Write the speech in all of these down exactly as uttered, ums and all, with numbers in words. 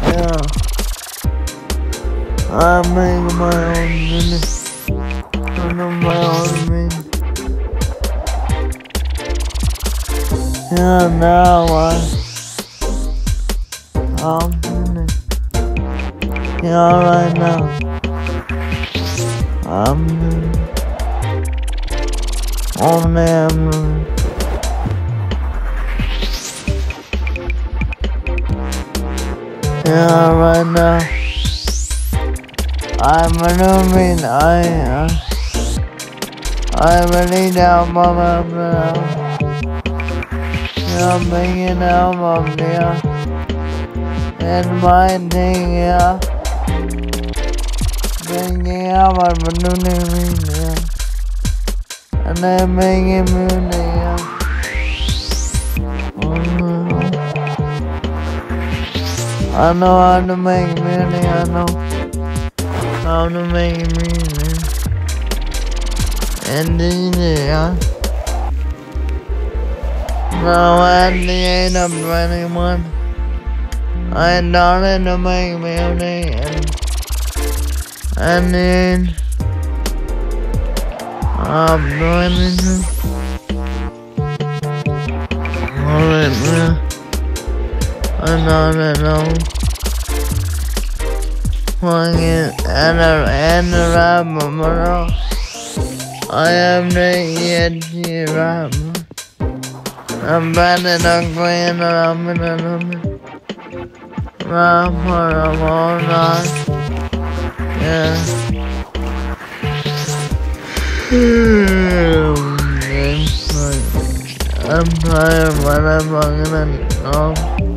Yeah. I make my own music. I know my own music. Yeah, now I I'm music. Yeah, right now I'm music. Only I'm music. Yeah, right now I'm moving. I uh, I really down my mom now. Yeah, I'm making album, yeah, and my thing, yeah, making album, moving, yeah, and then making music, yeah. I know how to make music, I know how to make music. And then, yeah. Now at the age of twenty-one, I started to make music, and, and then I'm twenty-two. Alright, man. I don't know. Fucking and a and a rapper, bro. I am the E T rapper. I'm better than Queen, I'm in a rapper of all night. Yeah. I'm tired, but I'm fucking know.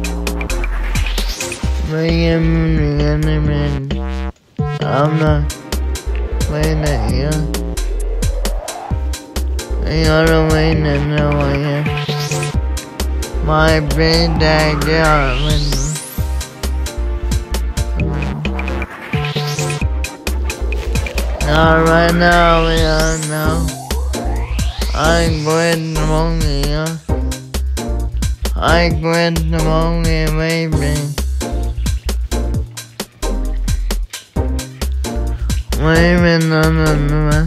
Making music anime. I'm not playing it here. I gotta wait and know I am. My brain died out window. Now right now we are now. I quit the monkey, yeah. I quit the monkey, baby. Waving on the man.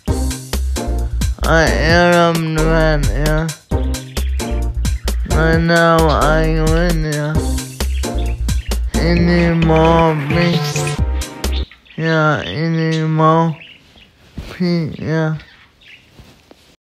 I am the man, yeah. Right now I win, yeah. Any more peace, yeah. Any more peace, yeah.